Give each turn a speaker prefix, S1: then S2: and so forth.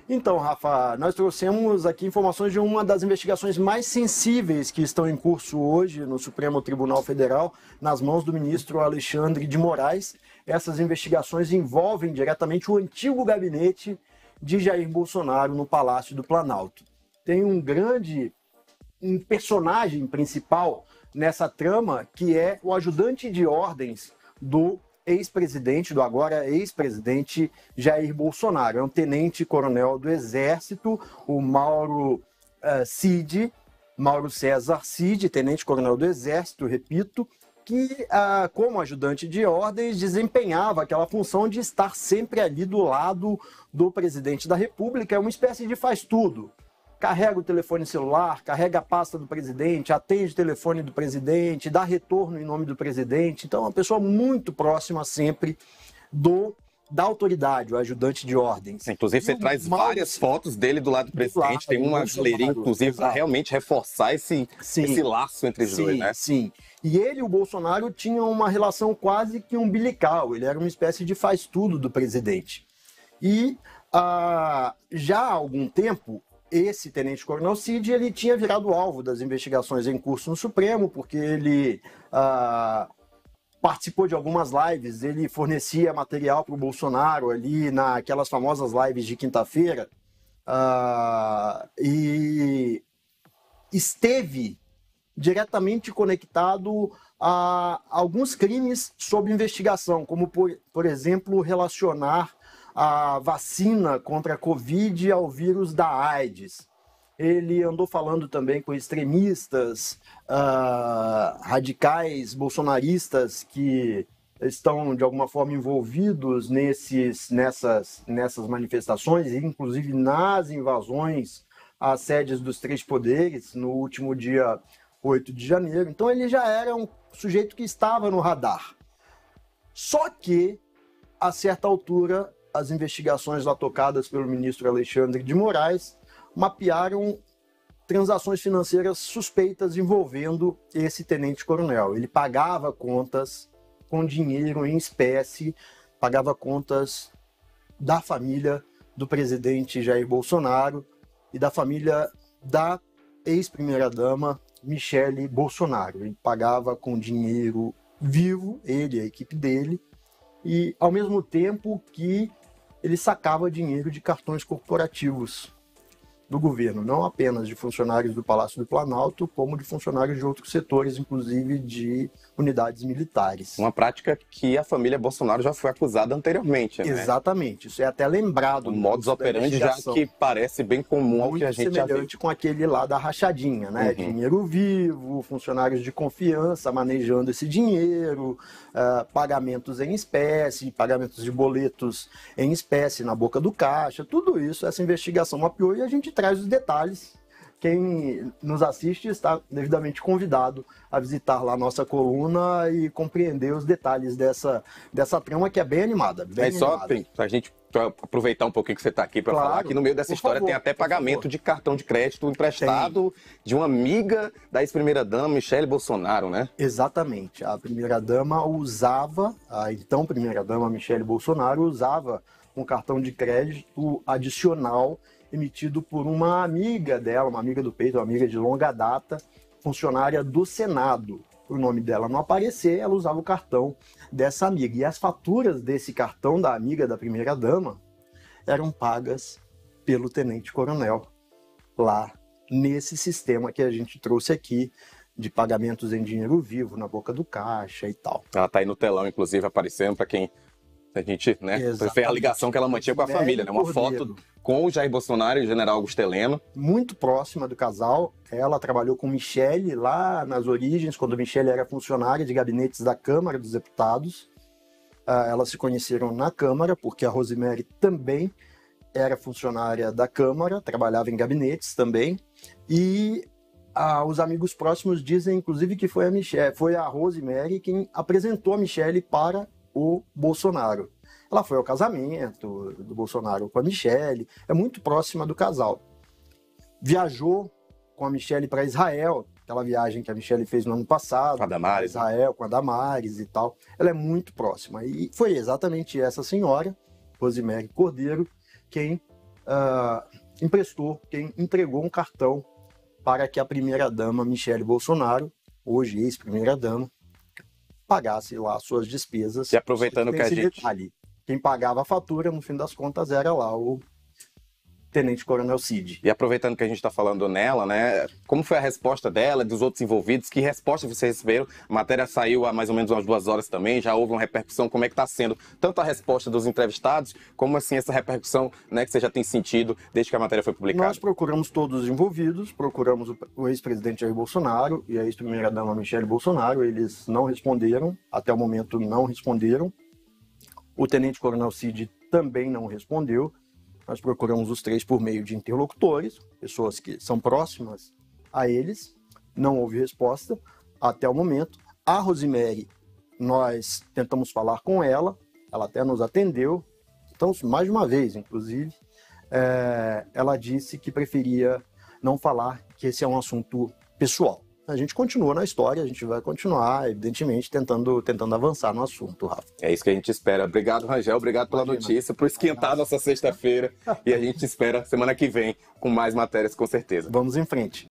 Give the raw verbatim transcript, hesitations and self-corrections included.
S1: Então, Rafa, nós trouxemos aqui informações de uma das investigações mais sensíveis que estão em curso hoje no Supremo Tribunal Federal, nas mãos do ministro Alexandre de Moraes. Essas investigações envolvem diretamente o antigo gabinete de Jair Bolsonaro no Palácio do Planalto. Tem um grande um personagem principal nessa trama, que é o ajudante de ordens do ex-presidente, do agora ex-presidente Jair Bolsonaro. É um tenente-coronel do Exército, o Mauro uh, Cid, Mauro César Cid, tenente-coronel do Exército, repito, que, uh, como ajudante de ordens, desempenhava aquela função de estar sempre ali do lado do presidente da República. É uma espécie de faz-tudo. Carrega o telefone celular, carrega a pasta do presidente, atende o telefone do presidente, dá retorno em nome do presidente. Então, é uma pessoa muito próxima sempre do, da autoridade, o ajudante de ordens.
S2: Inclusive, você traz Mauro... várias fotos dele do lado do presidente. Do lado, tem uma galeria, inclusive, para realmente reforçar esse, esse laço entre os
S1: sim,
S2: dois, né?
S1: Sim, e ele e o Bolsonaro tinham uma relação quase que umbilical. Ele era uma espécie de faz-tudo do presidente. E ah, já há algum tempo, esse tenente-coronel Cid, ele tinha virado alvo das investigações em curso no Supremo, porque ele ah, participou de algumas lives, ele fornecia material para o Bolsonaro ali naquelas famosas lives de quinta-feira, ah, e esteve diretamente conectado a alguns crimes sob investigação, como, por, por exemplo, relacionar a vacina contra a Covid ao vírus da AIDS. Ele andou falando também com extremistas, uh, radicais, bolsonaristas que estão, de alguma forma, envolvidos nesses, nessas, nessas manifestações, inclusive nas invasões às sedes dos três poderes, no último dia oito de janeiro. Então ele já era um sujeito que estava no radar. Só que, a certa altura, as investigações lá tocadas pelo ministro Alexandre de Moraes mapearam transações financeiras suspeitas envolvendo esse tenente-coronel. Ele pagava contas com dinheiro em espécie, pagava contas da família do presidente Jair Bolsonaro e da família da ex-primeira-dama Michele Bolsonaro. Ele pagava com dinheiro vivo, ele e a equipe dele, e ao mesmo tempo que ele sacava dinheiro de cartões corporativos do governo, não apenas de funcionários do Palácio do Planalto, como de funcionários de outros setores, inclusive de unidades militares.
S2: Uma prática que a família Bolsonaro já foi acusada anteriormente, né?
S1: Exatamente, isso é até lembrado.
S2: O modus operandi já que parece bem comum ao que a gente já viu.
S1: Semelhante com aquele lá da rachadinha, né? Uhum. Dinheiro vivo, funcionários de confiança manejando esse dinheiro, uh, pagamentos em espécie, pagamentos de boletos em espécie na boca do caixa, tudo isso, essa investigação mapeou e a gente traz os detalhes. Quem nos assiste está devidamente convidado a visitar lá a nossa coluna e compreender os detalhes dessa, dessa trama que é bem animada. Bem
S2: é só
S1: animada.
S2: Para a gente pra aproveitar um pouquinho que você está aqui para
S1: claro,
S2: falar, que no meio dessa história
S1: favor,
S2: tem até pagamento de cartão de crédito emprestado tem. de uma amiga da ex-primeira-dama, Michele Bolsonaro, né?
S1: Exatamente. A primeira-dama usava, a então primeira-dama Michele Bolsonaro usava um cartão de crédito adicional emitido por uma amiga dela, uma amiga do peito, uma amiga de longa data, funcionária do Senado. Por o nome dela não aparecer, ela usava o cartão dessa amiga. E as faturas desse cartão da amiga da primeira-dama eram pagas pelo tenente-coronel, lá nesse sistema que a gente trouxe aqui, de pagamentos em dinheiro vivo, na boca do caixa e tal.
S2: Ela está aí no telão, inclusive, aparecendo para quem... A gente, né, fez a ligação que ela mantinha com a família, né? Uma foto com o Jair Bolsonaro e o general Augusto Heleno.
S1: Muito próxima do casal. Ela trabalhou com Michele lá nas origens, quando Michele era funcionária de gabinetes da Câmara dos Deputados. Uh, elas se conheceram na Câmara, porque a Rosemary também era funcionária da Câmara, trabalhava em gabinetes também. E uh, os amigos próximos dizem, inclusive, que foi a, Michele, foi a Rosemary quem apresentou a Michele para o Bolsonaro. Ela foi ao casamento do Bolsonaro com a Michele, é muito próxima do casal. Viajou com a Michele para Israel, aquela viagem que a Michele fez no ano passado,
S2: com a Damares,
S1: Israel, com a Damares e tal. Ela é muito próxima. E foi exatamente essa senhora, Rosemary Cordeiro, quem uh, emprestou, quem entregou um cartão para que a primeira-dama Michele Bolsonaro, hoje ex-primeira-dama, pagasse lá suas despesas.
S2: E aproveitando que a gente...
S1: detalhe, quem pagava a fatura, no fim das contas, era lá o Tenente Coronel Cid.
S2: E aproveitando que a gente está falando nela, né? Como foi a resposta dela, dos outros envolvidos? Que resposta vocês receberam? A matéria saiu há mais ou menos umas duas horas também, já houve uma repercussão. Como é que está sendo tanto a resposta dos entrevistados, como assim essa repercussão, né, que você já tem sentido desde que a matéria foi publicada?
S1: Nós procuramos todos os envolvidos, procuramos o ex-presidente Jair Bolsonaro e a ex-primeira-dama Michele Bolsonaro. Eles não responderam, até o momento não responderam. O Tenente Coronel Cid também não respondeu. Nós procuramos os três por meio de interlocutores, pessoas que são próximas a eles. Não houve resposta até o momento. A Rosemary, nós tentamos falar com ela, ela até nos atendeu, então, mais de uma vez, inclusive. É, ela disse que preferia não falar, que esse é um assunto pessoal. A gente continua na história, a gente vai continuar, evidentemente, tentando, tentando avançar no assunto, Rafa.
S2: É isso que a gente espera. Obrigado, Rangel. Obrigado pela Imagina. notícia, por esquentar a nossa sexta-feira. E a gente espera semana que vem com mais matérias, com certeza.
S1: Vamos em frente.